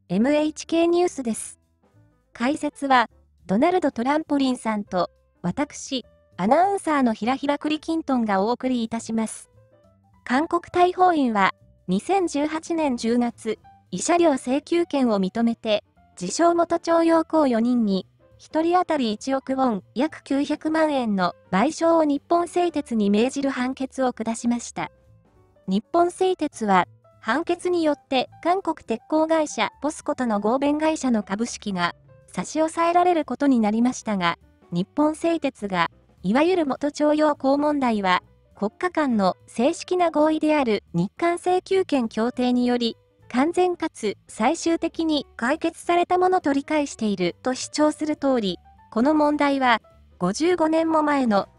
MHK ニュースです。解説は、ドナルド・トランポリンさんと、私、アナウンサーのひらひらクリキントンがお送りいたします。韓国大法院は、2018年10月、慰謝料請求権を認めて、自称元徴用工4人に、1人当たり1億ウォン、約900万円の賠償を日本製鉄に命じる判決を下しました。日本製鉄は、判決によって韓国鉄鋼会社ポスコとの合弁会社の株式が差し押さえられることになりましたが、日本製鉄が、いわゆる元徴用工問題は、国家間の正式な合意である日韓請求権協定により、完全かつ最終的に解決されたものと理解していると主張する通り、この問題は55年も前の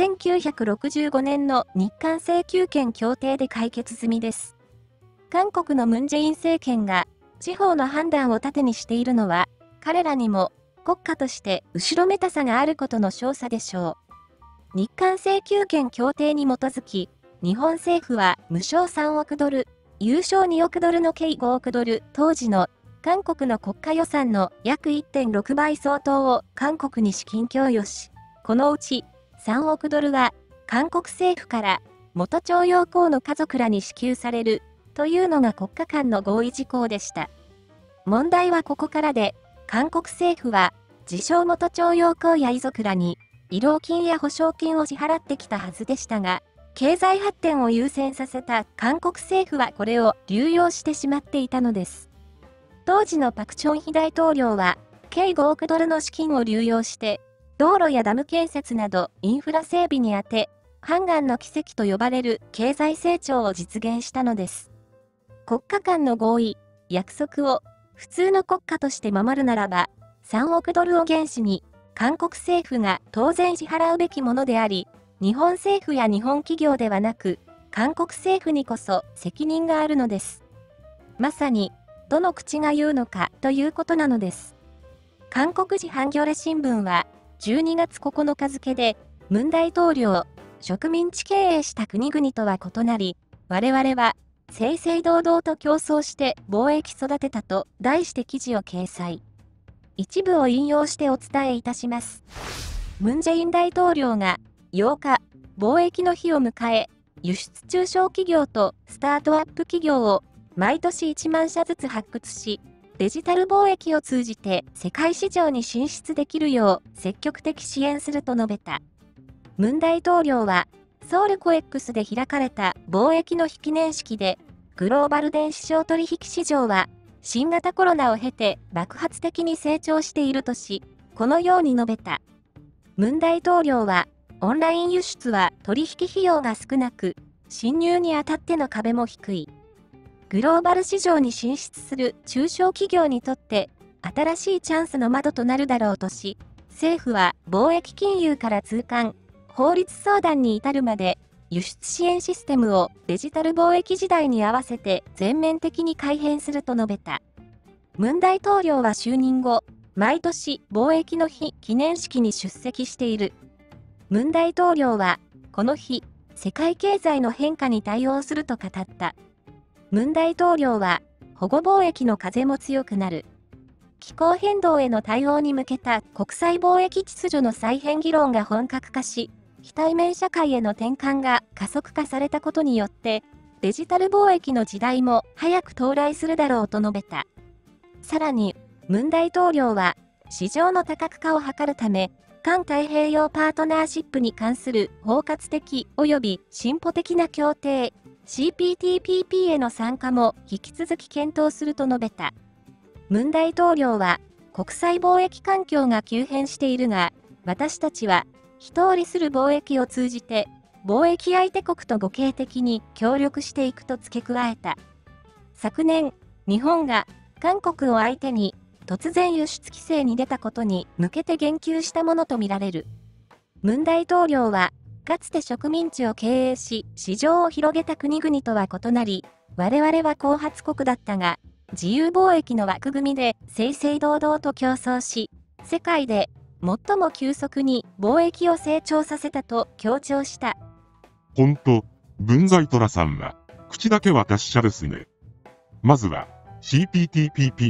1965年の日韓請求権協定で解決済みです。韓国のムン・ジェイン政権が地方の判断を盾にしているのは、彼らにも国家として後ろめたさがあることの証左でしょう。日韓請求権協定に基づき、日本政府は無償3億ドル、有償2億ドルの計5億ドル、当時の韓国の国家予算の約 1.6 倍相当を韓国に資金供与し、このうち3億ドルは韓国政府から元徴用工の家族らに支給されるというのが国家間の合意事項でした。問題はここからで、韓国政府は自称元徴用工や遺族らに慰労金や保証金を支払ってきたはずでしたが、経済発展を優先させた韓国政府はこれを流用してしまっていたのです。当時のパク・チョンヒ大統領は、計5億ドルの資金を流用して、道路やダム建設などインフラ整備に充て、ハンガンの奇跡と呼ばれる経済成長を実現したのです。国家間の合意、約束を普通の国家として守るならば、3億ドルを原資に、韓国政府が当然支払うべきものであり、日本政府や日本企業ではなく、韓国政府にこそ責任があるのです。まさに、どの口が言うのかということなのです。韓国時ハンギョレ新聞は、12月9日付で、ムン大統領、植民地経営した国々とは異なり、我々は、正々堂々と競争して貿易育てたと題して記事を掲載。一部を引用してお伝えいたします。ムン・ジェイン大統領が8日、貿易の日を迎え、輸出中小企業とスタートアップ企業を毎年1万社ずつ発掘し、デジタル貿易を通じて世界市場に進出できるよう積極的支援すると述べた。ムン大統領は、ソウルコエックスで開かれた貿易の日記念式で、グローバル電子商取引市場は、新型コロナを経て爆発的に成長しているとし、このように述べた。ムン大統領は、オンライン輸出は取引費用が少なく、侵入にあたっての壁も低い。グローバル市場に進出する中小企業にとって、新しいチャンスの窓となるだろうとし、政府は貿易金融から通関、法律相談に至るまで、輸出支援システムをデジタル貿易時代に合わせて全面的に改変すると述べた。ムン大統領は就任後、毎年貿易の日記念式に出席している。ムン大統領は、この日、世界経済の変化に対応すると語った。ムン大統領は、保護貿易の風も強くなる。気候変動への対応に向けた国際貿易秩序の再編議論が本格化し、非対面社会への転換が加速化されたことによって、デジタル貿易の時代も早く到来するだろうと述べた。さらに、ムン大統領は、市場の多角化を図るため、環太平洋パートナーシップに関する包括的及び進歩的な協定、CPTPP への参加も引き続き検討すると述べた。ムン大統領は、国際貿易環境が急変しているが、私たちは、非通りする貿易を通じて、貿易相手国と互恵的に協力していくと付け加えた。昨年、日本が韓国を相手に突然輸出規制に出たことに向けて言及したものとみられる。ムン大統領は、かつて植民地を経営し、市場を広げた国々とは異なり、我々は後発国だったが、自由貿易の枠組みで正々堂々と競争し、世界で最も急速に貿易を成長させたと強調した。 ほんと、文在寅さんは、口だけは達者ですね。まずは、CPTPP、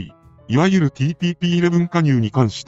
いわゆる TPP-11 加入に関して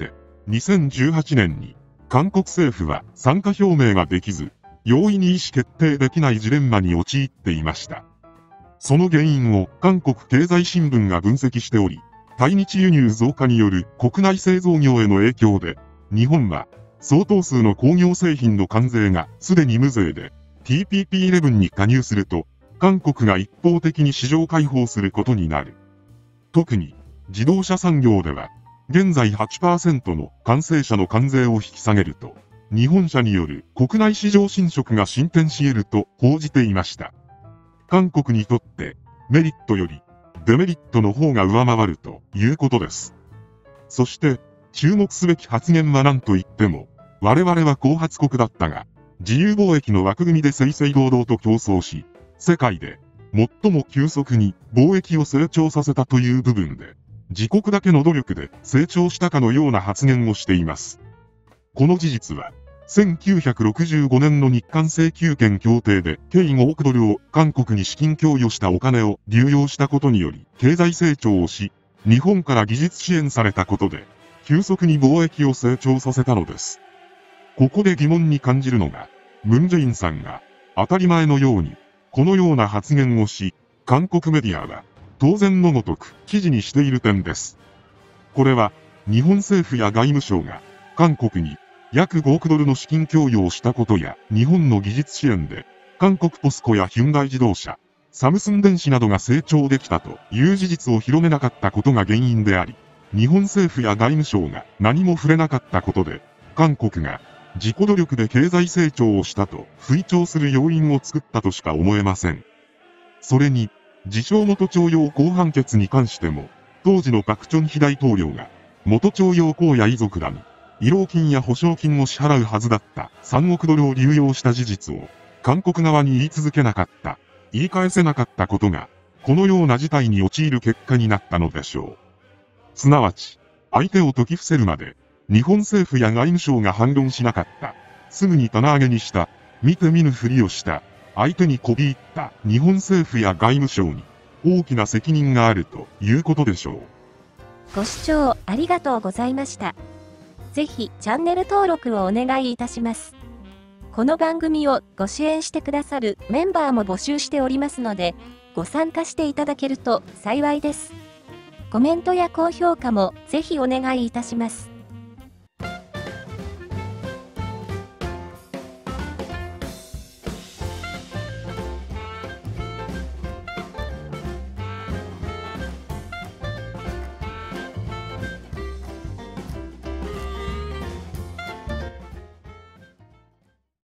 、2018年に韓国政府は参加表明ができず、容易に意思決定できないジレンマに陥っていました。その原因を韓国経済新聞が分析しており、対日輸入増加による国内製造業への影響で、日本は相当数の工業製品の関税がすでに無税で TPP-11 に加入すると、韓国が一方的に市場開放することになる。特に自動車産業では、現在 8% の完成車の関税を引き下げると、日本車による国内市場侵食が進展し得ると報じていました。韓国にとってメリットよりデメリットの方が上回るということです。そして注目すべき発言は何といっても、我々は後発国だったが、自由貿易の枠組みで正々堂々と競争し、世界で最も急速に貿易を成長させたという部分で、自国だけの努力で成長したかのような発言をしています。この事実は、1965年の日韓請求権協定で計5億ドルを韓国に資金供与したお金を流用したことにより経済成長をし、日本から技術支援されたことで、急速に貿易を成長させたのです。ここで疑問に感じるのが、ムン・ジェインさんが当たり前のように、このような発言をし、韓国メディアは当然のごとく記事にしている点です。これは、日本政府や外務省が韓国に約5億ドルの資金供与をしたことや、日本の技術支援で、韓国ポスコやヒュンダイ自動車、サムスン電子などが成長できたという事実を広めなかったことが原因であり、日本政府や外務省が何も触れなかったことで、韓国が自己努力で経済成長をしたと吹聴する要因を作ったとしか思えません。それに、自称元徴用工判決に関しても、当時のパク・チョンヒ大統領が、元徴用工や遺族らに、慰労金や保証金を支払うはずだった3億ドルを流用した事実を、韓国側に言い続けなかった、言い返せなかったことが、このような事態に陥る結果になったのでしょう。すなわち、相手を説き伏せるまで、日本政府や外務省が反論しなかった。すぐに棚上げにした。見て見ぬふりをした。相手にこび入った日本政府や外務省に大きな責任があるということでしょう。 ご視聴ありがとうございました。ぜひチャンネル登録をお願いいたします。この番組をご支援してくださるメンバーも募集しておりますので、ご参加していただけると幸いです。コメントや高評価もぜひお願いいたします。